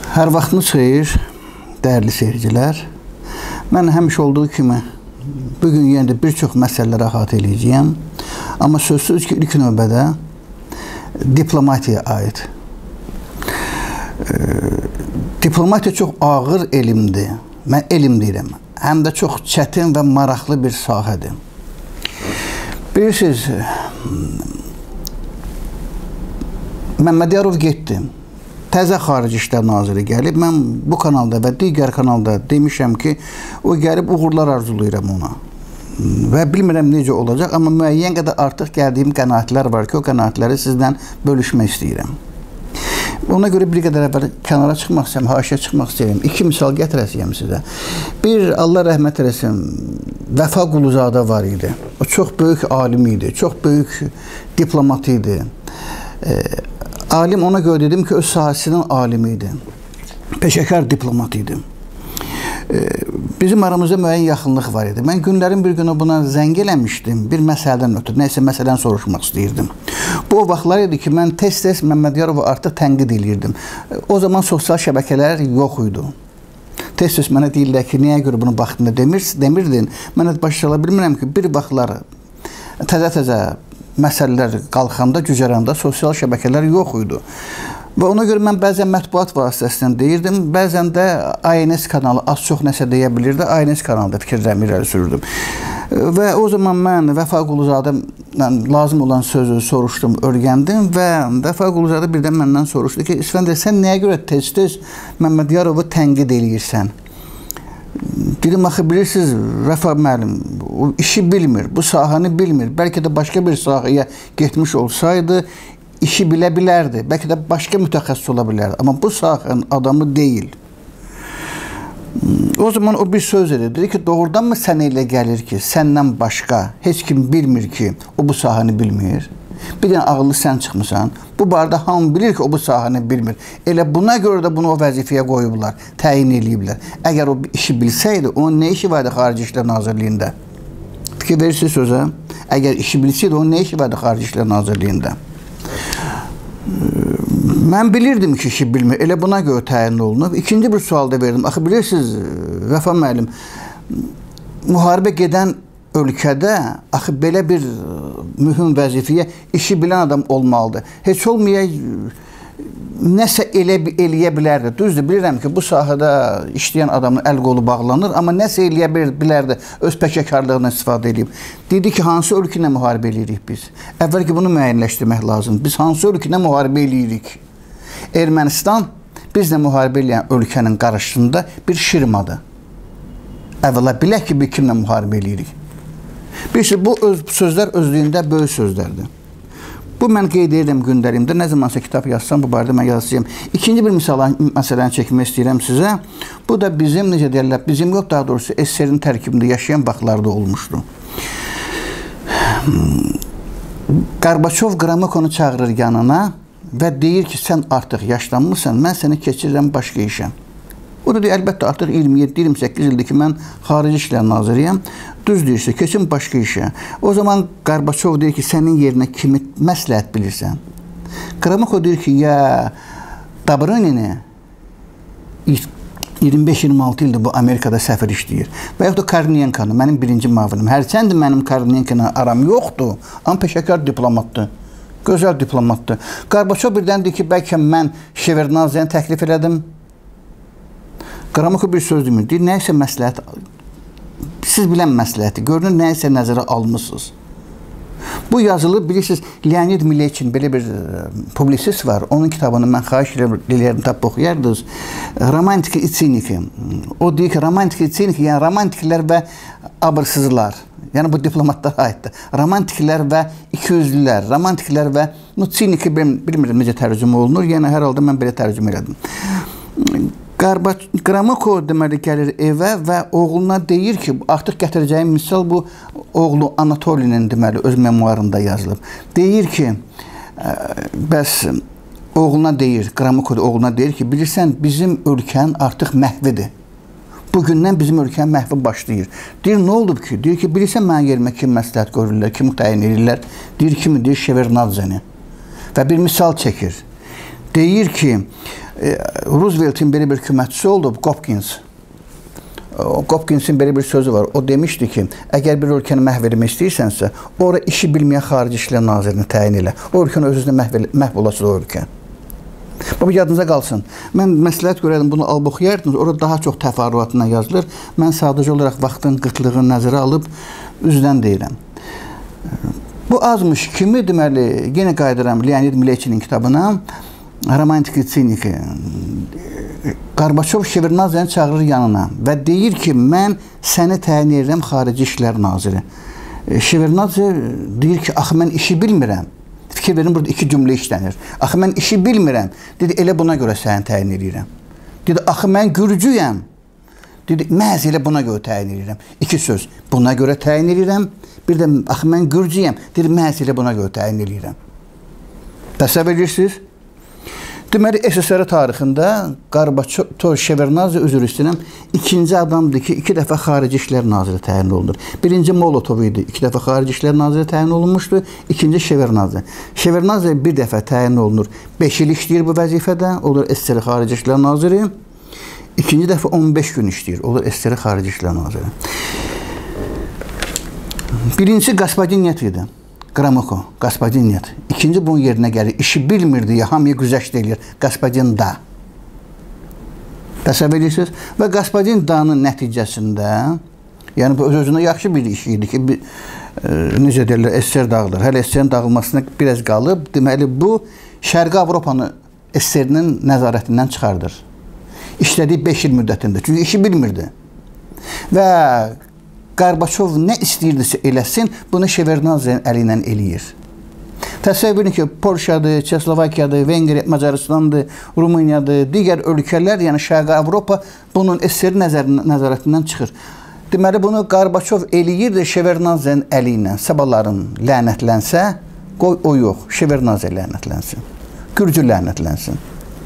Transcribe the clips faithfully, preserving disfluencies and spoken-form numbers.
Hər vaxtınız xeyir, dəyərli seyircilər. Mən həmişə olduğu kimi bugün yenə də bir çox məsələlərə əhatə edəcəyəm. Amma sözsüz ki, ilk növbədə diplomatiyaya aid. E, diplomatiya çox ağır elmdir. Mən elm deyirəm. Həm də çox çətin və maraqlı bir sahədir. Bilirsiniz, Məmmədiyarov getdi. Təzə Xarici İşlər Naziri gəlib. Mən bu kanalda və digər kanalda demişəm ki, o gəlib uğurlar arzulayıram ona. Və bilmirəm necə olacaq, amma müəyyən qədər artıq gəldiyim qənaətlər var ki, o qənaətləri sizdən bölüşmək istəyirəm. Ona görə bir qədər əvvəl kənara çıxmaq istəyirəm, haşiyə çıxmaq istəyirəm. İki misal gətirəcəyəm sizə. Bir, Allah rəhmət eləsin, Vəfa Quluzadə var idi. O çox böyük alim idi, çox böyük diplomat idi. E, alim ona görə dedim ki, öz sahəsinin alimi idi. Peşəkar diplomat idi. E, bizim aramızda müəyyən yaxınlıq var idi. Mən günlərin bir günü buna zəng eləmişdim, bir məsələdən ötürü, nəysə məsələni soruşmaq istəyirdim. Bu o vaxtlar idi ki, mən tez-tez Məmmədiyarovu artıq tənqid edirdim. O zaman sosial şəbəkələr yox idi. Tez-tez mənə deyirlər ki, niyə görə bunu vaxtında demir, demirdin? Mən də başa sala bilmirəm ki, bir vaxtlar təzə-təzə məsələlər qalxanda, gücəranda sosial şəbəkələr yox idi. Və ona görə mən bəzən mətbuat vasitəsindən deyirdim, bəzən də A N S kanalı az-çox nəsə deyə bilirdi, A N S kanalında fikirlərimi irəli sürürdüm. Və o zaman mən Vəfa Quluzadələ lazım olan sözü soruşdum, öyrəndim və Vəfa Quluzadə birdən məndən soruşdu ki, İsfəndər, sən nəyə görə tez-tez Məmmədiyarovu tənqid eləyirsən? Dedim, axı bilirsiniz, Vəfa müəllim, o işi bilmir, bu sahəni bilmir. Bəlkə də başqa bir sahəyə getmiş olsaydı, işi bilə bilərdi. Bəlkə də başqa mütəxəssis ola bilərdi. Amma bu sahənin adamı deyil. O zaman o bir söz edir. Dedi ki, doğrudan mı sənə elə gəlir ki, səndən başqa heç kim bilmir ki, o bu sahəni bilmir? Bir dənə ağıllı sən çıxmısan. Bu barədə hamı bilir ki, o bu sahəni bilmir. Elə buna görə də bunu o vəzifəyə qoyublar, təyin eləyiblər. Əgər o işi bilsəydi, onun nə işi vardı Xarici İşlər Nazirliyində? Fikir verirsiniz sözə. Əgər işi bilsəydi, onun nə işi vardı Xarici İşlər Nazirliyində? Mən bilirdim ki, işi bilmir. Elə buna görə təyin olunub. İkinci bir sual da verdim. Axı bilirsiniz, Vəfa müəllim, müharibə gedən ölkədə axı belə bir mühüm vəzifəyə işi bilən adam olmalıdır. Heç olmaya nəsə elə eləyə bilərdi. Düzdür, bilirəm ki, bu sahədə işləyən adamın əl qolu bağlanır, amma nəsə eləyə bilərdi, öz peşəkarlığından istifadə edib. Dedi ki, hansı ölkəyə müharibə eləyirik biz? Əvvəl ki, bunu müəyyənləşdirmək lazımdır. Biz hansı ölkəyə müharibə eləyirik? Ermənistan bizlə müharibə eləyən ölkənin qarşısında bir şirmadır. Əvvəla bilək ki, biz kimlə müharibə eləyirik? Bilirsiniz, bu öz, sözlər özlüyündə böyük sözlərdir. Bu mən qeyd edirəm gündəlimdə. Nə zamansa kitab yazsam, bu barədə mən yazacağım. İkinci bir misal məsələni çəkmək istəyirəm sizə. Bu da bizim, necə deyirlər, bizim yox, daha doğrusu S S R-in tərkibində yaşayan vaxtlarda olmuşdu. Qarbaçov Qramikonu çağırır yanına və deyir ki, sən artıq yaşlanmısan, mən səni keçirirəm başqa işə. O da deyir, əlbəttə artıq iyirmi yeddi iyirmi səkkiz ildir ki, mən Xarici İşlər Naziriyəm. Düz deyirsə, keçin başqa işə. O zaman Qarbaçov deyir ki, sənin yerinə kimi məsləhət bilirsən? Qramikov deyir ki, ya Dobronini iyirmi beş iyirmi altı ildir bu Amerikada səfir işləyir. Və yaxud da Korniyenkonı, mənim birinci müavinim. Hərçəndir mənim Korniyenkona aram yoxdur, amma peşəkar diplomatdır. Gözəl diplomatdır. Qarbaçov birdən deyir ki, bəlkə mən Şevardnadzeyə təklif elədim. Qramikov bir söz demir. Deyir, nəysə məsləhət, siz bilən məsləhəti, görünür, nəysə nəzərə almışsınız. Bu yazılı, bilirsiniz, Leonid Mileykin belə bir publisist var. Onun kitabını mən xahiş edirəm, tapıb oxuyardınız. Romantika i Siniki. O deyir ki, romantika i Siniki, yəni romantiklər və abırsızlar. Yəni bu diplomatlara aiddir. Romantiklər və ikiyüzlülər, romantiklər və Siniki bilmirəm necə tərcümə olunur. Yəni hər halda mən belə tərcümə elədim. Qramikov deməli gəlir evə və oğluna deyir ki, artıq gətirəcəyim misal bu oğlu Anatolinin deməli öz memuarında yazılıb. Deyir ki, bəs oğluna deyir, Qramikov oğluna deyir ki, bilirsən bizim ölkənin artıq məhvidir. Bugündən bizim ölkənin məhvi başlayır. Deyir, nə olub ki? Deyir ki, bilirsən mənə yerimə kim məsləhət görürlər, kim təyin edirlər? Deyir, kimi? Deyir, Şevardnadzeni. Və bir misal çəkir. Deyir ki, Roosevelt'in belə bir köməkçisi oldu, Hopkins. Hopkins'in belə bir sözü var. O demişdi ki, əgər bir ölkəni məhv etmək istəyirsənsə, orada işi bilməyən Xarici İşlər Nazirini təyin elə. O ölkəni özünə məhv, məhv olası o ölkə. Bu yadınıza qalsın. Mən məsləhət görərdim, bunu alıb oxuyardınız. Orada daha çox təfərrüatına yazılır. Mən sadəcə olaraq vaxtın qıtlığını nəzərə alıb üzdən deyirəm. Bu azmış kimi, deməli, yenə qayıdıram Leonid Mlečinin kitabına, Romantik Siniki. Qarbaçov Şevardnadzəni çağırır yanına və deyir ki, mən səni təyin edirəm Xarici İşlər Naziri. Şevardnadze deyir ki, axı mən işi bilmirəm. Fikir verin, burada iki cümlə işlənir. Axı mən işi bilmirəm. Dedi, elə buna görə səni təyin edirəm. Dedi, axı mən gürcüyəm. Dedi, məhz elə buna görə təyin edirəm. İki söz, buna görə təyin edirəm. Bir də, axı mən gürcüyəm. Dedi, məhz elə buna görə təyin edirəm. Təsəvvür edirsiniz? Deməli, S S R tarixində Qarbaçov Şevardnadze üzr istəyirəm, ikinci adamdır ki, iki dəfə Xarici İşlər Naziri təyin olunur. Birinci Molotov idi, iki dəfə Xarici İşlər Naziri təyin olunmuşdu, ikinci Şevardnadze. Şevardnadze bir dəfə təyin olunur, beş il işləyir bu vəzifədə, olur S S R Xarici İşlər Naziri. İkinci dəfə on beş gün işləyir, olur S S R Xarici İşlər Naziri. Birinci Господин Net idi. Qramoko, Господин Net. İkinci bunun yerinə gəlir. İşi bilmirdi ya, hamıya güzəşt eləyir. Господин Da. Təsəvvür edirsiniz? Və Господин Da'nın nəticəsində, yəni bu öz-özünə yaxşı bir iş idi ki, bir, e, necə deyirlər, S S R dağılır. Hələ S S R-in dağılmasına biraz qalıb. Deməli, bu Şərqi Avropanı S S R-nin nəzarətindən çıxardır. İşlədiyi beş il müddətində. Çünki işi bilmirdi. Və Qarbaçov nə istəyirdisə eləsin, bunu Şevardnadzenin əli ilə eləyir. Təsəvvür edin ki, Polşadır, Çexoslovakiyadır, Vengriya, Macarıstandır, Rumıniyadır, digər ölkələr, yəni Şərqi Avropa bunun S S R nəzarətindən çıxır. Deməli, bunu Qarbaçov eləyirdi Şevardnadzenin əli ilə. Sabahların lənətlənsə, qoy o yox, Şevardnadze lənətlənsin. Gürcü lənətlənsin.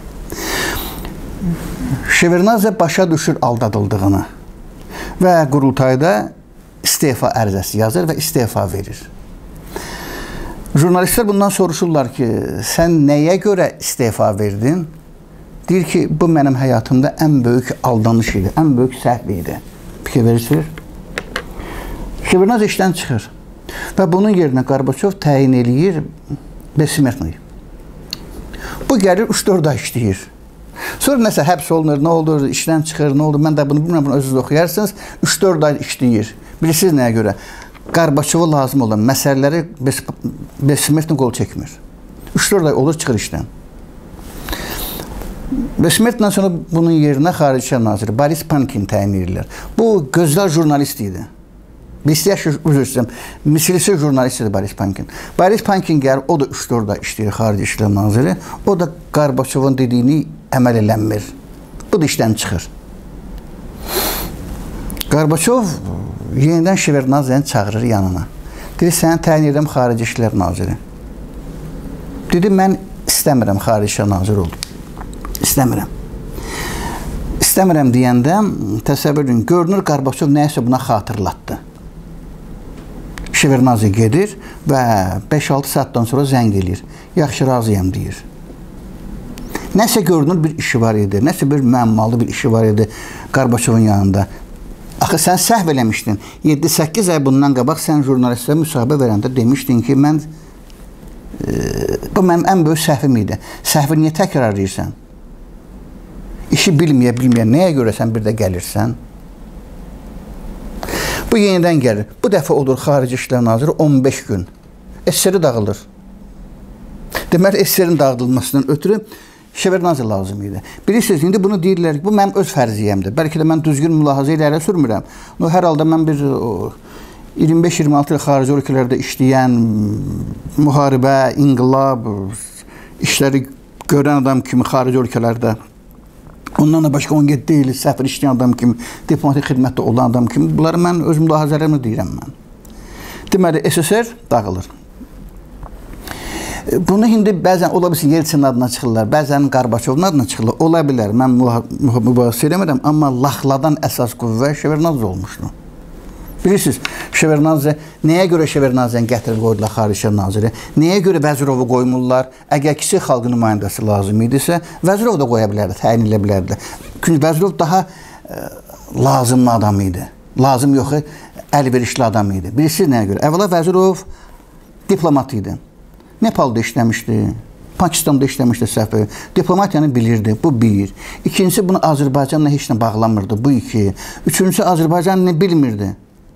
Şevardnadze başa düşür aldadıldığını və qurultayda istefa ərizəsi yazır və istefa verir. Jurnalistlər bundan soruşurlar ki, sən nəyə görə istefa verdin? Deyir ki, bu mənim həyatımda ən böyük aldanış idi, ən böyük səhv idi. Fikir verirsiniz? Şevardnadze işdən çıxır və bunun yerinə Qarbaçov təyin eləyir Besmertni. Bu gəlir üç dörd ay işləyir. Sonra nəsə həbs olunur, nə olur, işdən çıxır, nə olur, mən də bunu bilmirəm, bunu özünüz oxuyarsınız, üç dörd ay işləyir. Bilirsiniz nəyə görə? Qarbaçova lazım olan məsələləri Besmertni qol çəkmir. üç dörd ay olur, çıxır işdən. Besmertdən sonra bunun yerinə Xarici İşlər Naziri Boris Pankin təyin edirlər. Bu gözəl jurnalist idi. Biz yaşır, üzr istəyirəm, misilisi jurnalist idi Boris Pankin. Boris Pankin gəlir, o da üç dörd ay işləyir Xarici İşlər Naziri. O da Qarbaçovun dediyini əməl eləmir. Bu da işdən çıxır. Qarbaçov yenidən Şevardnadzəni çağırır yanına. Dedi, səni təyin edirəm Xarici İşlər Naziri. Dedi, mən istəmirəm Xarici İşlər Naziri oldu. İstəmirəm. İstəmirəm deyəndə, təsəvvür edin, görünür Qarbaçov nəyəsə buna xatırlatdı. Şevardnadze gedir və beş altı saatdan sonra zəng edir. Yaxşı, razıyam deyir. Nəsə görünür bir işi var idi, nəsə bir müəmmalı bir işi var idi Qarbaçovun yanında. Axı, sən səhv eləmişdin. yeddi səkkiz ay bundan qabaq sən jurnalistlərə müsahibə verəndə demişdin ki, mən e, bu mənim ən böyük səhvim idi. Səhvi niyə təkrar edirsən? İşi bilməyə, bilməyə, nəyə görə sən bir də gəlirsən? Bu yenidən gəlir. Bu dəfə olur Xarici İşlər Naziri on beş gün. S S R dağılır. Deməli, S S R-in dağıdılmasından ötürü Şevardnadze lazım idi. Bilirsiniz, indi bunu deyirlər ki, bu mənim öz fərziyəmdir. Bəlkə də mən düzgün mülahazə ilə ələ sürmürəm. Hər halda mən bir iyirmi beş iyirmi altı il xarici ölkələrdə işləyən, müharibə, inqilab, işləri görən adam kimi xarici ölkələrdə, ondan da başqa on yeddi il səfir işləyən adam kimi, diplomatik xidmətdə olan adam kimi, bunları mən öz mülahazələrimlə deyirəm mən. Deməli, S S R dağılır. Bunu indi bəzən ola bilsin Yeltsin adına çıxırlar, bəzən Qarbaçovun adına çıxırlar. Ola bilər, mən mübahisə eləmirəm, amma laxladan əsas qüvvə Şevardnadze olmuşdu. Bilirsiniz, Şevardnadze, nəyə görə Şevardnadzəni gətirib qoydular Xarici İşlər Naziri? Nəyə görə Vəzirovu qoymurlar? Əgər kiçik xalq nümayəndəsi lazım idisə, Vəzirov da qoya bilərdi, təyin edə bilərdi. Çünki Vəzirov daha ə, lazımlı adam idi. Lazım yox, əlverişli adam idi. Bilirsiniz nəyə görə? Əvvəla Vəzirov diplomat idi. Nepalda işləmişdi, Pakistanda işləmişdi səhv. Diplomatiyanı bilirdi. Bu bir. İkincisi, bunu Azərbaycanla heç nə bağlamırdı. Bu iki. Üçüncüsü, Azərbaycan nə bilmirdi.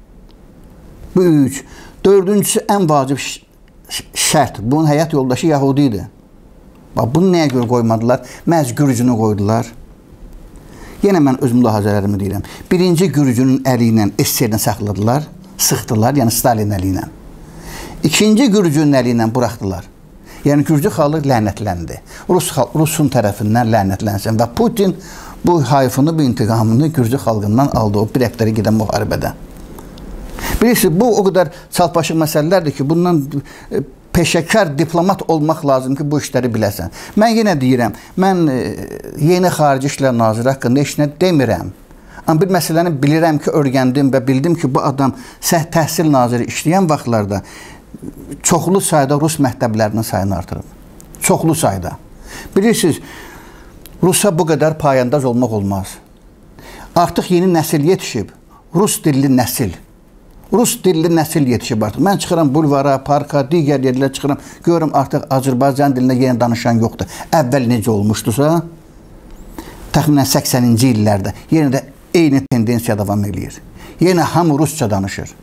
Bu üç. Dördüncüsü, ən vacib şərt. Bunun həyat yoldaşı Yahudi idi. Bax, bunu nəyə görə qoymadılar? Məhz Gürcünü qoydular. Yenə mən öz mülahazələrimi deyirəm. Birinci Gürcünün əli ilə S S R-dən saxladılar, sıxdılar, yəni Stalin əli ilə. İkinci Gürcünün əli ilə buraxdılar. Yəni Gürcü xalqı lənətləndi. Rus, Rusun tərəfindən lənətlənsin və Putin bu hayfını, bu intiqamını Gürcü xalqından aldı o bir həftəli gedən müharibədə. Bilirsiniz, bu o qədər çalpaşıq məsələlərdir ki, bundan peşəkar diplomat olmaq lazım ki, bu işləri biləsən. Mən yenə deyirəm, mən yeni Xarici İşlər Naziri haqqında heç nə demirəm. Amma bir məsələni bilirəm ki, öyrəndim və bildim ki, bu adam səh təhsil naziri işləyən vaxtlarda çoxlu sayda Rus məktəblərinin sayını artırıb. Çoxlu sayda. Bilirsiniz, Rusa bu qədər payandaz olmaq olmaz. Artıq yeni nəsil yetişib. Rus dilli nəsil. Rus dilli nəsil yetişib artıq. Mən çıxıram bulvara, parka, digər yerlərə çıxıram. Görürüm artıq Azərbaycan dilində yenə danışan yoxdur. Əvvəl necə olmuşdusa, təxminən səksəninci illərdə yenə də eyni tendensiya davam edir. Yenə hamı Rusça danışır.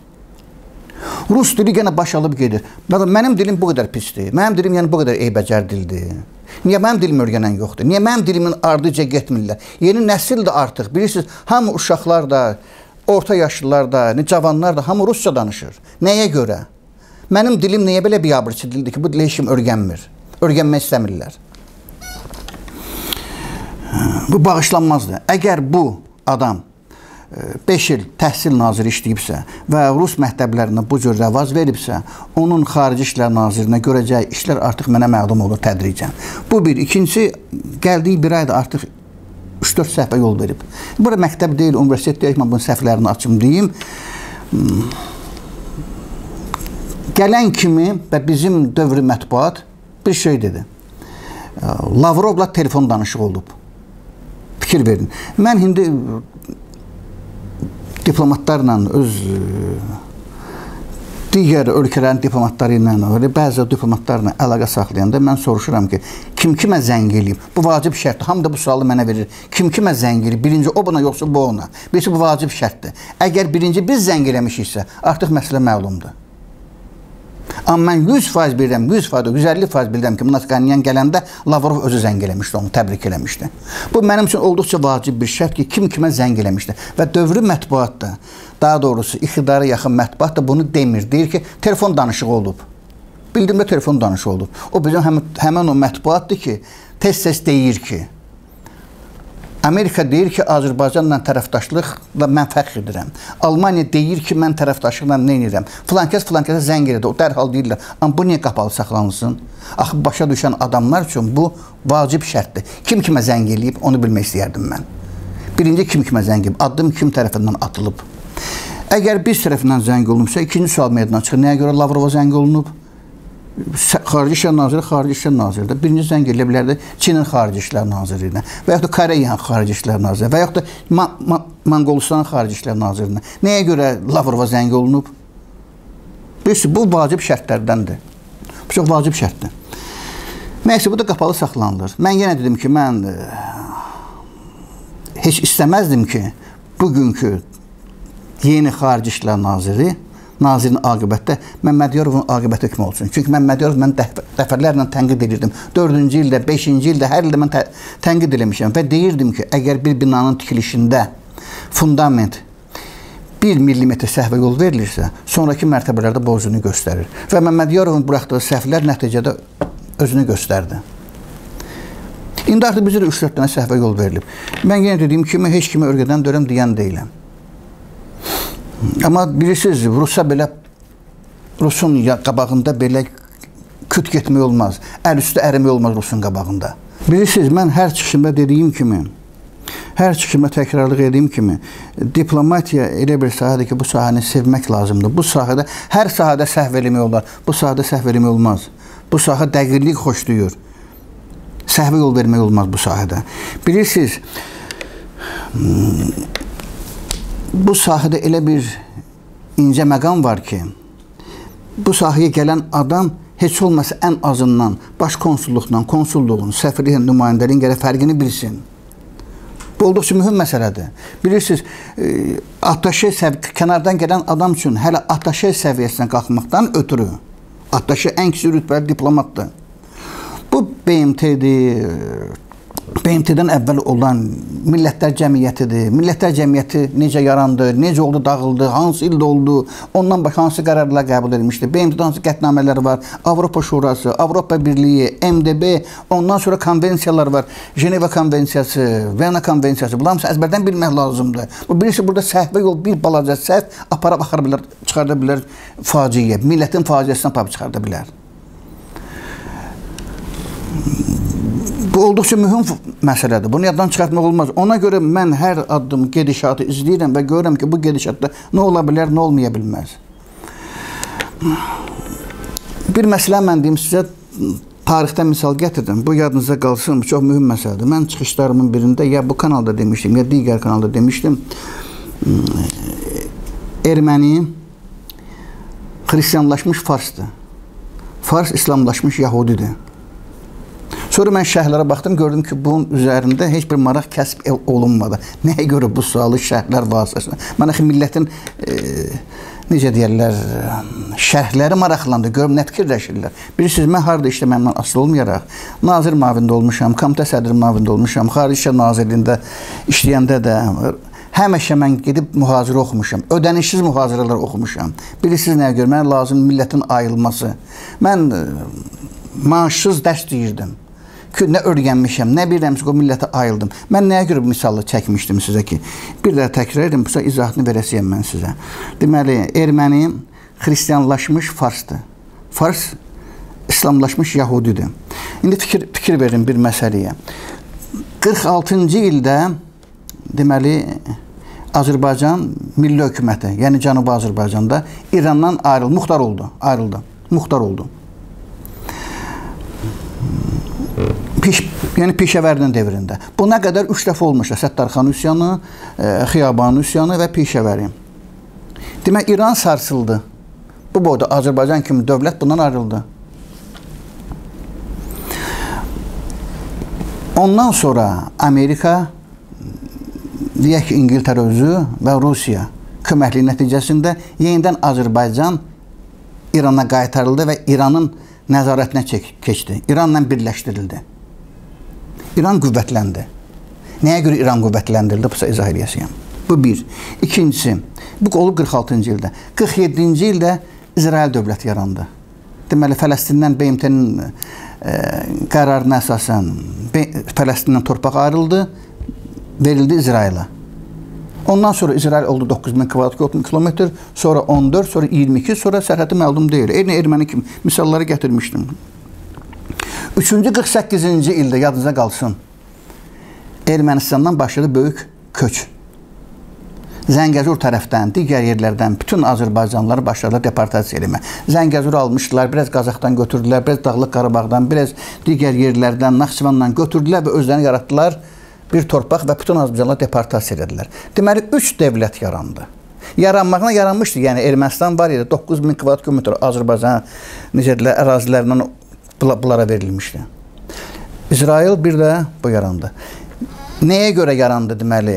Rus dili yenə baş alıb gedir. Mənim dilim bu qədər pisdir. Mənim dilim yəni bu qədər eybəcər dildir. Niyə mənim dilimi öyrənən yoxdur? Niyə mənim dilimin ardıca getmirlər? Yeni nəsil də artıq, bilirsiniz, hamı uşaqlar da, orta yaşlılar da, cavanlar da hamı Rusça danışır. Nəyə görə? Mənim dilim niyə belə biabırçı dildir ki, bu dili heç kim öyrənmir. Öyrənmək istəmirlər. Bu bağışlanmazdır. Əgər bu adam beş il təhsil naziri işləyibsə və Rus məktəblərinə bu cür rəvaz veribsə, onun Xarici İşlər Nazirinə görəcəyi işlər artıq mənə məlum olur tədricən. Bu bir. İkincisi, gəldiyi bir ayda artıq üç dörd səhvə yol verib. Burada məktəb deyil, universitet deyil, mən bunun səhvlərini açım deyim. Gələn kimi və bizim dövrü mətbuat bir şey dedi. Lavrovla telefon danışığı olub. Fikir verin. Mən indi diplomatlarla, öz digər ölkələrin diplomatları ilə, bəzi diplomatlarla əlaqə saxlayanda mən soruşuram ki, kim kimə zəng eləyib? Bu vacib şərtdir. Hamı da bu sualı mənə verir. Kim kimə zəng eləyib? Birinci o buna, yoxsa bu ona. Birisi bu vacib şərtdir. Əgər birinci biz zəng eləmişiksə, artıq məsələ məlumdur. Amma mən yüz faiz bilirəm, yüz faiz, yüz əlli faiz bilirəm ki, Münasqanyan gələndə Lavrov özü zəng eləmişdi, onu təbrik eləmişdi. Bu mənim üçün olduqca vacib bir şərt ki, kim kimə zəng eləmişdi. Və dövrü mətbuatda, daha doğrusu iqtidara yaxın mətbuat da bunu demir. Deyir ki, telefon danışığı olub. Bildiyimdə telefon danışığı olub. O bizim həmin, həmin o mətbuatdır ki, tez-tez deyir ki, Amerika deyir ki, Azərbaycanla tərəfdaşlıqla mən fəxr edirəm. Almaniya deyir ki, mən tərəfdaşlıqla nə edirəm? Filankəs filankəsə zəng edir, o dərhal deyirlər. Amma bu niyə qapalı saxlanılsın? Axı başa düşən adamlar üçün bu vacib şərtdir. Kim kimə zəng eləyib, onu bilmək istəyərdim mən. Birinci kim kimə zəng eləyib, addım kim tərəfindən atılıb. Əgər biz tərəfindən zəng olunubsa, ikinci sual meydana çıxır. Nəyə görə Lavrova zəng olunub? Xarici İşlər Naziri, Xarici İşlər Naziridir. Birinci zəng elə bilərdi Çinin Xarici İşlər Nazirinə və yaxud da Koreyanın Xarici İşlər Nazirinə və yaxud da Ma Ma Monqolistanın Xarici İşlər Nazirinə. Nəyə görə Lavrova zəng olunub? Bilirsiniz, bu vacib şərtlərdəndir. Bu çox vacib şərtdir. Nəysə, bu da qapalı saxlanılır. Mən yenə dedim ki, mən e, heç istəməzdim ki, bugünkü yeni Xarici İşlər Naziri nazirin aqibətdə Məmmədyarovun aqibəti kimi olsun. Çünki Məmmədiyarov mən dəf dəfələrlə tənqid edirdim. dördüncü ildə, beşinci ildə, hər ildə mən tənqid eləmişəm və deyirdim ki, əgər bir binanın tikilişində fundament bir millimetr səhvə yol verilirsə, sonraki mərtəbələrdə borcunu göstərir. Və Məmmədyarovun buraxdığı səhvlər nəticədə özünü göstərdi. İndi artıq bizə də üç dörd dənə səhvə yol verilib. Mən yenə dediyim kimi, heç kimi örgədən dörəm deyən deyiləm. Amma bilirsiniz, Rusa belə, Rusun qabağında belə küt getmək olmaz. Əl üstü ərimək olmaz Rusun qabağında. Bilirsiniz, mən hər çıxışımda dediyim kimi, Hər kimə təkrarlıq edeyim kimi, diplomatiya elə bir sahədir ki, bu sahəni sevmək lazımdır. Bu sahədə, hər sahədə səhv eləmək olar. Bu sahədə səhv eləmək olmaz. Bu sahə dəqiqlik xoşlayır. Səhvə yol vermək olmaz bu sahədə. Bilirsiniz, bu sahədə elə bir incə məqam var ki, bu sahəyə gələn adam heç olmasa ən azından baş konsulluqla, konsulluğun, səfirliyin, nümayəndəliyin gələ fərqini bilsin. Bu olduqca mühüm məsələdir. Bilirsiniz, attaşe kənardan gələn adam üçün hələ attaşe səviyyəsinə qalxmaqdan ötürü, attaşe ən kiçik rütbəli diplomatdır. Bu B M T'dir, B M T'dən əvvəl olan Millətlər Cəmiyyətidir. Millətlər Cəmiyyəti necə yarandı, necə oldu, dağıldı, hansı ildə oldu, ondan başqa hansı qərarlar qəbul edilmişdi, B M T'də hansı qətnamələri var, Avropa Şurası, Avropa Birliyi, M D B, ondan sonra konvensiyalar var, Jeneva Konvensiyası, Viyana Konvensiyası, bunlar hamısı əzbərdən bilmək lazımdır. Bu birisi burada səhvə yol, bir balaca səhv aparıb axara bilər, çıxarda bilər faciəyə, millətin faciəsindən aparıb çıxarda bilər. Bu olduqca mühüm məsələdir. Bunu yaddan çıxartmaq olmaz. Ona görə mən hər addım gedişatı izləyirəm və görürəm ki, bu gedişatda nə ola bilər, nə olmaya bilməz. Bir məsələ mən deyim sizə, tarixdən misal gətirdim. Bu yadınıza qalsın, bu çox mühüm məsələdir. Mən çıxışlarımın birində ya bu kanalda demişdim, ya digər kanalda demişdim. Erməni xristianlaşmış Farsdır. Fars İslamlaşmış Yahudidir. Sonra mən şərhlərə baxdım, gördüm ki, bunun üzərində heç bir maraq kəsb olunmadı. Nəyə görə bu sualı şərhlər vasitəsilə? Mən axı millətin, e, necə deyərlər, şərhləri maraqlandı, görüm nə fikirləşirlər. Bilirsiniz, mən harada işləməyimdən asılı olmayaraq, nazir mavində olmuşam, komitə sədri mavində olmuşam, Xarici İşlər Nazirliyində işləyəndə də həmişə mən gedib mühazirə oxumuşam, ödənişsiz mühazirələr oxumuşam. Bilirsiniz nəyə görə? Mənə lazım millətin ayılması. Mən maaşsız dərs deyirdim. Nə öyrənmişəm, nə bilirəm ki, o millətə ayıldım. Mən nəyə görə bu misalı çəkmişdim sizə ki, bir də təkrar edim, bu izahını verəsiyəm mən sizə. Deməli, erməni xristianlaşmış Farsdır. Fars İslamlaşmış Yahudidir. İndi fikir, fikir verin bir məsələyə. qırx altıncı ildə, deməli, Azərbaycan Milli Hökuməti, yəni Cənubi Azərbaycanda İrandan ayrıldı, muxtar oldu, ayrıldı, muxtar oldu. Piş, yəni Pişəvərinin devrində. Bu nə qədər üç dəfə olmuşdur. Səttarxan üsyanı, e, Xiyaban üsyanı və Pişəvəri. Demək, İran sarsıldı. Bu boyda Azərbaycan kimi dövlət bundan ayrıldı. Ondan sonra Amerika, deyək ki, İngiltərə özü və Rusiya köməkliyi nəticəsində yenidən Azərbaycan İrana qaytarıldı və İranın nəzarətinə keçdi. İranla birləşdirildi. İran qüvvətləndi. Nəyə görə İran qüvvətləndirildi? Bu izah edəcəyəm. Bu bir. İkincisi, bu olub qırx altıncı ildə. qırx yeddinci ildə İsrail dövləti yarandı. Deməli, Fələstindən B M T'nin e, qərarına əsasən Fələstindən torpaq ayrıldı, verildi İsrailə. Ondan sonra İsrail oldu doqquz min kvadrat kilometr, sonra on dörd, sonra iyirmi iki, sonra sərhədi məlum deyil. Eyni erməni kimi misalları gətirmişdim. Üçüncü qırx səkkizinci ildə yadınıza qalsın, Ermənistandan başladı böyük köç. Zəngəzur tərəfdən, digər yerlərdən bütün Azərbaycanlıları başladılar deportasiya eləmə. Zəngəzuru almışdılar, biraz Qazaxdan götürdülər, biraz Dağlıq Qarabağdan, biraz digər yerlərdən, Naxçıvandan götürdülər və özlərini yaratdılar. Bir torpaq və bütün Azərbaycanlıları deportasiya edildilər. Deməli, üç dövlət yarandı. Yaranmağına yaranmışdı. Yəni, Ermənistan var idi, doqquz min kvadrat kilometr Azərbaycan necə edilir, ərazilərindən bunlara verilmişdi. İsrail bir də bu yarandı. Nəyə görə yarandı deməli?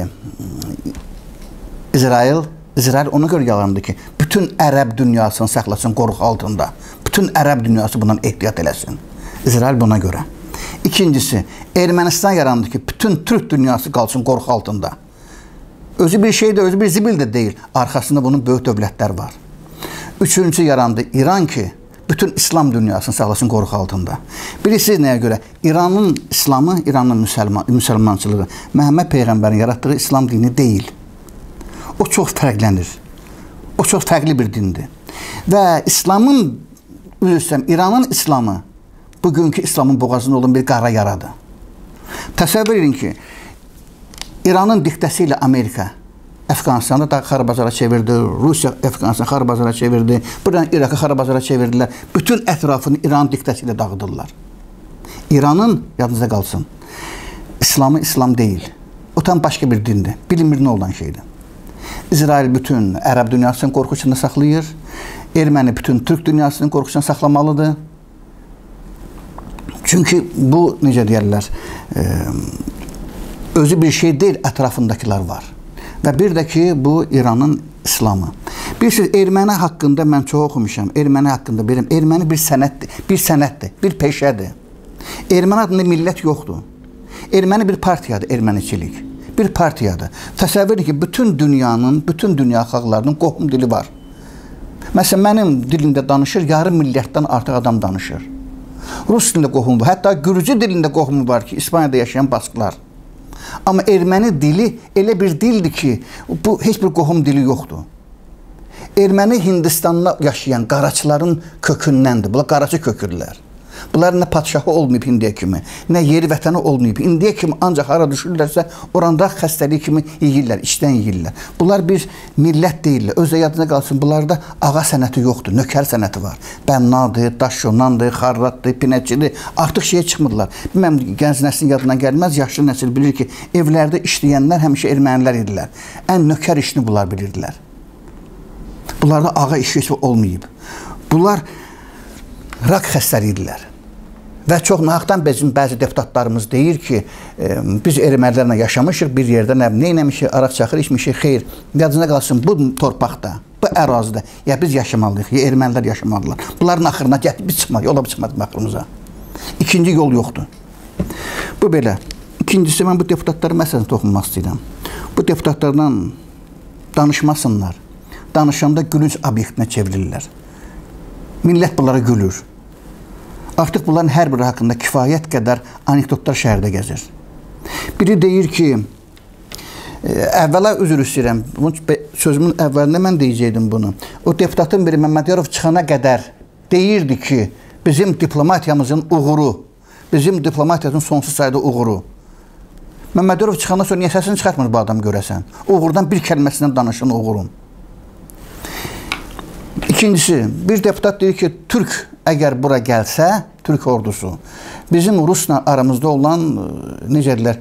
İsrail, İsrail ona görə yarandı ki, bütün ərəb dünyasını saxlasın qoruq altında. Bütün ərəb dünyası bundan ehtiyat eləsin. İsrail buna görə. İkincisi, Ermənistan yarandı ki, bütün Türk dünyası qalsın qoruq altında. Özü bir şey de, özü bir zibil de değil. Arkasında bunun böyük dövlətlər var. Üçüncü yarandı İran ki, bütün İslam dünyasını sağlasın qoruq altında. Bilirsiniz nəyə görə? İranın İslamı, İranın müsəlman, müsəlmançılığı Məhəmməd Peyğəmbərin yaratdığı İslam dini deyil. O çox fərqlənir. O çox fərqli bir dindir. Və İslamın, üzrsən, İranın İslamı bugünkü İslamın boğazında olan bir qara yaradır. Təsəvvür edin ki, İranın diktəsi ilə Amerika Əfqanistanı da xarabazara çevirdi, Rusiya Əfqanistanı xarabazara çevirdi, buradan İraqı xarabazara çevirdilər. Bütün ətrafını İranın diktəsi ilə dağıdırlar. İranın, yadınızda qalsın, İslamı İslam deyil. O tam başqa bir dindir. Bilinmir nə olan şeydir. İsrail bütün Ərəb dünyasının qorxusunda saxlayır. Erməni bütün Türk dünyasının qorxusunda saxlamalıdır. Çünki bu, necə deyərlər, e, özü bir şey deyil, ətrafındakılar var. Və bir də ki, bu İranın İslamı. Bilirsiniz, erməni haqqında mən çox oxumuşam. Erməni haqqında bilim. Erməni bir sənətdir, bir sənətdir, bir peşədir. Erməni adında millət yoxdur. Erməni bir partiyadır, erməniçilik. Bir partiyadır. Təsəvvür edin ki, bütün dünyanın, bütün dünya xalqlarının qohum dili var. Məsələn, mənim dilimdə danışır, yarım milyarddan artıq adam danışır. Rus dilində qohumu var. Hətta Gürcü dilində qohumu var ki, İspaniyada yaşayan baskılar. Amma erməni dili elə bir dildir ki, bu heç bir qohum dili yoxdur. Erməni Hindistanda yaşayan qaraçıların kökündəndir. Bunlar qaraçı kökürlər. Bunlar nə padşahı olmayıb indiyə kimi, nə yeri vətəni olmayıb. İndiyə kimi ancaq hara düşürlərsə, oranda xəstəliyi kimi yeyirlər, içdən yeyirlər. Bunlar bir millət deyirlər. Özə yadına qalsın, bunlarda ağa sənəti yoxdur, nökər sənəti var. Bənnadır, daşyonandır, xarratdır, pinəçidir. Artıq şeyə çıxmırlar. Bilməm, gənc nəslin yadına gəlməz, yaşlı nəsil bilir ki, evlərdə işləyənlər həmişə ermənilər idilər. Ən nökər işini bunlar bilirdilər. Bunlarda ağa işi olmayıb. Bunlar rak xəstəli idilər. Və çox nahaqdan bizim bəzi deputatlarımız deyir ki, e, biz ermənilərlə yaşamışıq, bir yerdə nə eləmişik, araq çaxır içmişik, xeyr. Yadınıza qalsın, bu torpaqda, bu ərazidə ya biz yaşamalıyıq, ya ermənilər yaşamalılar. Bunların axırına gəlib biz çıxmalıyıq, yola biz çıxmadıq axırımıza. İkinci yol yoxdur. Bu belə. İkincisi, mən bu deputatları məsələn toxunmaq istəyirəm. Bu deputatlardan danışmasınlar. Danışanda gülünc obyektinə çevrilirlər. Millət bunlara gülür. Artıq bunların hər biri haqqında kifayət qədər anekdotlar şəhərdə gəzir. Biri deyir ki, əvvəla üzr istəyirəm, sözümün əvvəlində mən deyəcəkdim bunu. O deputatın biri Məmmədiyarov çıxana qədər deyirdi ki, bizim diplomatiyamızın uğuru, bizim diplomatiyamızın sonsuz sayda uğuru. Məmmədiyarov çıxandan sonra niyə səsini çıxartmır bu adam görəsən? Uğurdan bir kəlməsindən danışın uğurun. İkincisi, bir deputat deyir ki, Türk əgər bura gəlsə, Türk ordusu, bizim Rusla aramızda olan, necə deyirlər,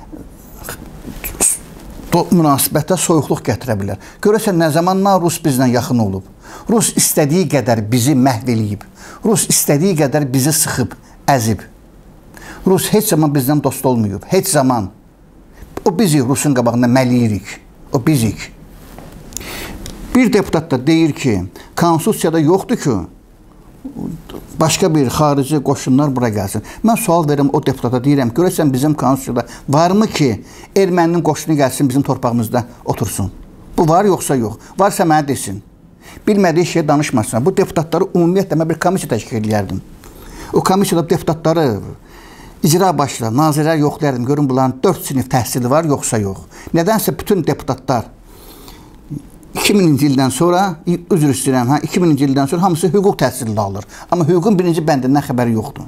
münasibətə soyuqluq gətirə bilər. Görəsən, nə zamanlar Rus bizlə yaxın olub? Rus istədiyi qədər bizi məhv eləyib. Rus istədiyi qədər bizi sıxıb, əzib. Rus heç zaman bizdən dost olmayıb, heç zaman. O bizi Rusun qabağında məliyirik, o bizik. Bir deputat da deyir ki, konstitusiyada yoxdur ki, başqa bir xarici qoşunlar bura gəlsin. Mən sual verirəm o deputata, deyirəm, görəsən bizim konstitusiyada varmı ki, erməninin qoşunu gəlsin bizim torpağımızda otursun? Bu var, yoxsa yox? Varsa mənə desin. Bilmədiyi şeyə danışmasın. Bu deputatları ümumiyyətlə mən bir komissiya təşkil edərdim. O komissiyada deputatları, icra başları, nazirlər yoxlayardım. Görün bunların dörd sinif təhsili var, yoxsa yox. Nədənsə bütün deputatlar iki mininci ildən sonra, üzr istəyirəm, ha, iki mininci ildən sonra hamısı hüquq təhsilini alır. Amma hüququn birinci bəndindən xəbəri yoxdur.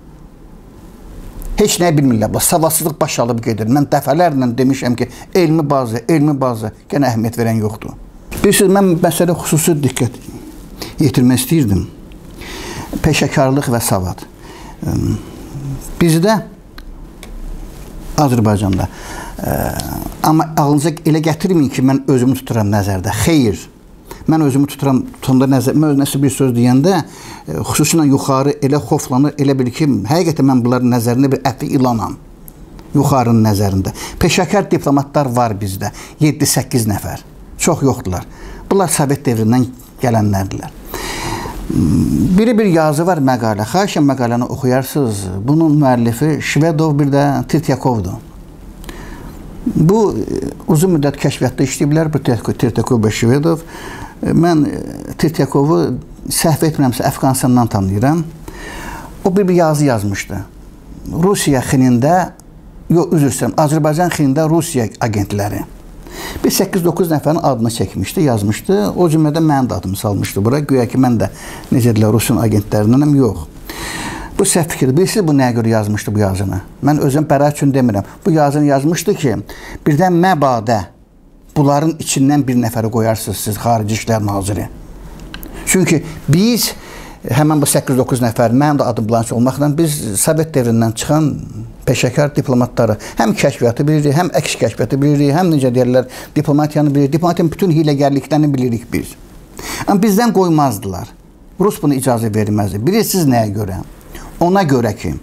Heç nəyə bilmirlər. Savadsızlıq baş alıb gedir. Mən dəfələrlə demişəm ki, elmi bazı, elmi bazı, gənə əhəmiyyət verən yoxdur. Bilirsiniz, mən məsələ xüsusi diqqət yetirmək istəyirdim. Peşəkarlıq və savad. Bizdə, Azərbaycanda, amma ağlınıza elə gətirməyin ki, mən özümü tuturam nəzərdə. Xeyr. Mən özümü tuturam, tutanda nəzər, mən nəsə bir söz deyəndə, xüsusilə yuxarı elə xoflanır, elə bil ki, həqiqətən mən bunların nəzərində bir əfi ilanam. Yuxarının nəzərində. Peşəkar diplomatlar var bizdə. yeddi səkkiz nəfər. Çox yoxdular. Bunlar Sovet devrindən gələnlərdirlər. Biri bir yazı var məqalə. Xahişən məqaləni oxuyarsınız. Bunun müəllifi Şvedov, bir də Tirtyakovdur. Bu, uzun müddət kəşfiyyatda işləyiblər, bu Tirtyakov və Şvedov. Mən Tirtyakovu səhv etmirəmsə Əfqanistandan tanıyıram. O bir, bir yazı yazmışdı. Rusiya xinində, yox, üzr istəyirəm, Azərbaycan xinində Rusiya agentləri. Bir səkkiz doqquz nəfərin adını çəkmişdi, yazmışdı. O cümlədə mənim də adımı salmışdı bura. Güya ki, mən də necə deyirlər, Rusun agentlərinənəm, yox. Bu səhv fikirdir. Bilirsiniz, bu nəyə görə yazmışdı bu yazını? Mən özüm bəraət üçün demirəm. Bu yazını yazmışdı ki, birdən məbadə bunların içindən bir nəfəri qoyarsınız siz, Xarici İşlər Naziri. Çünki biz, həmən bu səkkiz doqquz nəfər, mənim də adım Blanş olmaqla, biz Sovet devrindən çıxan peşəkar diplomatları həm kəşfiyyatı bilirik, həm əks kəşfiyyatı bilirik, həm necə deyirlər, diplomatiyanı bilirik, diplomatiyanın bütün hiləgərliklərini bilirik biz. Amma bizdən qoymazdılar. Rus bunu icazə verməzdi. Bilirsiniz nəyə görə? Ona görə ki,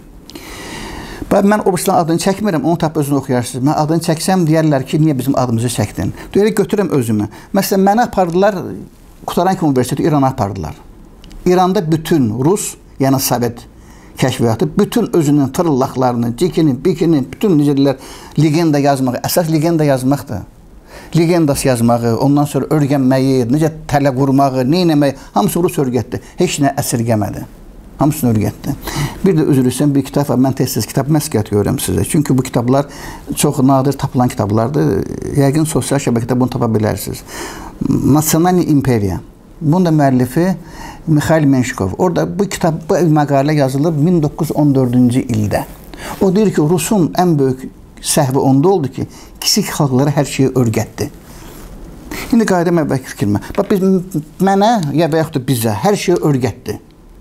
mən o birisinin adını çəkmirəm, onu tap özünü oxuyarsınız. Mən adını çəksəm, deyərlər ki, niyə bizim adımızı çəkdin? Deyərək götürəm özümü. Məsələn, mənə apardılar, qutaran kimi universiteti İrana apardılar. İranda bütün Rus, yəni Sovet kəşfiyyatı, bütün özünün fırıllaqlarını, cikini, bikini, bütün necə deyirlər, legenda yazmağı, əsas legenda yazmaqdır. Legendası yazmağı, ondan sonra örgənməyi, necə tələ qurmağı, neynəməyi, hamısı Rus örgətdir. Heç nə əsirgəmədi. Hamısını örgətdi. Bir də üzr istəyirəm, bir kitab var. Mən tez-tez kitab məsləhət görürəm sizə. Çünki bu kitablar çox nadir tapılan kitablardır. Yəqin sosial şəbəkədə bunu tapa bilərsiniz. Nasionalni İmperiya. Bunun da müəllifi Mikhail Menshikov. Orada bu kitab, bu məqalə yazılıb min doqquz yüz on dördüncü ildə. O deyir ki, Rusun ən böyük səhvi onda oldu ki, kiçik xalqlara hər şeyi örgətdi. İndi qayıdım əvvəl fikrimə. Bax, biz, mənə, ya və yaxud da bizə hər şeyi örgətdi.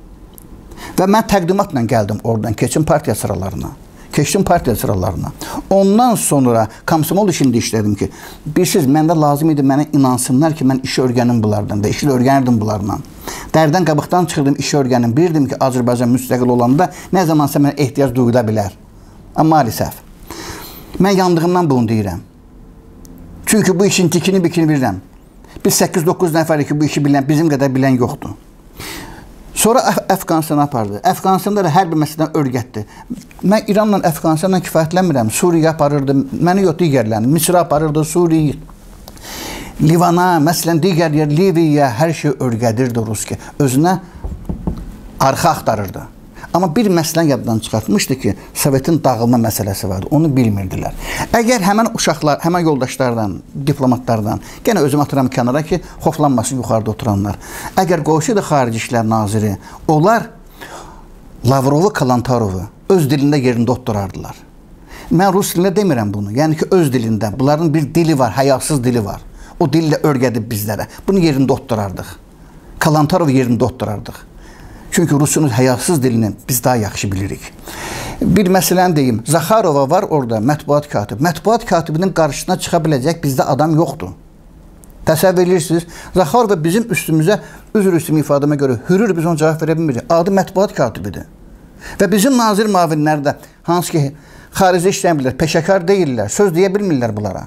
Və mən təqdimatla gəldim oradan, keçim partiya sıralarına. Keçdim partiya sıralarına. Ondan sonra komsomol işində işlədim ki, bilirsiniz, məndə lazım idi, mənə inansınlar ki, mən işi örgənim bunlardan və işi örgənirdim bunlarla. Dərdən qabıqdan çıxırdım, işi örgənim. Bilirdim ki, Azərbaycan müstəqil olanda nə zamansa mənə ehtiyac duyula bilər. Amma maalesef, mən yandığımdan bunu deyirəm. Çünki bu işin tikini bikini bilirəm. Biz səkkiz doqquz nəfərik ki, bu işi bilən, bizim qədər bilən yoxdur. Sonra Əfqanistana apardı. Əfqanistanda da hər bir məsələdən örgətdi. Mən İranla Əfqanistanla kifayətlənmirəm. Suriya aparırdı, məni yox digərlərini. Misra aparırdı, Suriya, Livana, məsələn digər yer, Liviya, hər şey örgədirdi Ruski. Özünə arxa axtarırdı. Amma bir məsələn yaddan çıxartmışdı ki, Sovetin dağılma məsələsi vardı. Onu bilmirdilər. Əgər həmən uşaqlar, həmən yoldaşlardan, diplomatlardan, gene özüm atıram kənara ki, xoflanmasın yuxarıda oturanlar. Əgər qoşuydu Xarici İşlər Naziri, onlar Lavrovu, Kalantarovu öz dilində yerində oturardılar. Mən Rus dilində demirəm bunu. Yəni ki, öz dilində. Bunların bir dili var, həyasız dili var. O dillə örgədib bizlərə. Bunu yerində oturardıq. Kalantarovu yerində oturardıq. Çünki Rusun həyasız dilini biz daha yaxşı bilirik. Bir məsələni deyim. Zakharova var orada, mətbuat katibi. Mətbuat katibinin qarşısına çıxa biləcək bizdə adam yoxdur. Təsəvvür edirsiniz. Zakharova bizim üstümüzə, üzr üstümü ifadəmə görə hürür, biz ona cavab verə bilmirik. Adı mətbuat katibidir. Və bizim nazir mavinləri də hansı ki, xarici işləmirlər, peşəkar deyirlər, söz deyə bilmirlər bunlara.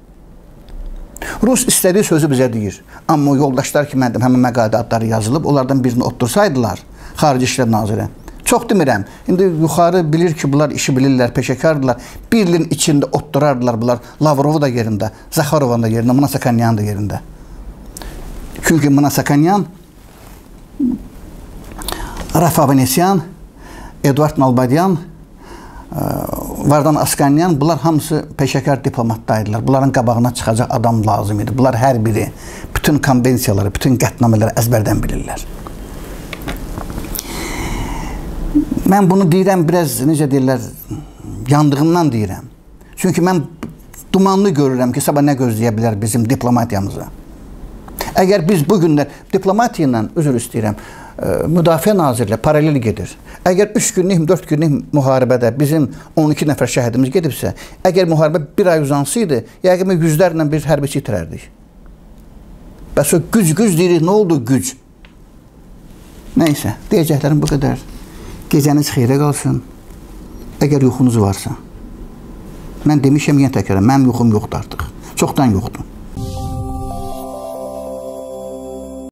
Rus istədiyi sözü bizə deyir. Amma o yoldaşlar ki, mənim həmin məqadə adları yazılıb, onlardan birini otursaydılar, Xarici İşlər Naziri. Çox demirəm. İndi yuxarı bilir ki, bunlar işi bilirlər, peşəkardırlar. Bir ilin içində oturardılar bunlar. Lavrovu da yerində, Zakharovan da yerində, Mnasakanyan da yerində. Çünki Mnasakanyan, Raf Avanesyan, Eduard Nalbadyan, Vardan Askanyan, bunlar hamısı peşəkar diplomatdaydılar. Bunların qabağına çıxacaq adam lazım idi. Bunlar hər biri bütün konvensiyaları, bütün qətnamələri əzbərdən bilirlər. Mən bunu deyirəm, biraz necə deyirlər, yandığımdan deyirəm. Çünki mən dumanlı görürəm ki, sabah nə gözləyə bilər bizim diplomatiyamıza. Əgər biz bu günlər diplomatiya ilə, üzr istəyirəm, Müdafiə Nazirliyi paralel gedir. Əgər üç günlük, dörd günlük müharibədə bizim on iki nəfər şəhidimiz gedibsə, əgər müharibə bir ay uzansaydı, yəqin yüzlərlə bir hərbiçi itirərdik. Bəs o güc, güc deyirik, nə oldu güc? Nəysə, deyəcəklərim bu qədər. Gecəniz xeyrə qalsın. Əgər yuxunuz varsa. Mən demişəm, yenə təkrar, mənim yuxum yoxdur artıq. Çoxdan yoxdur.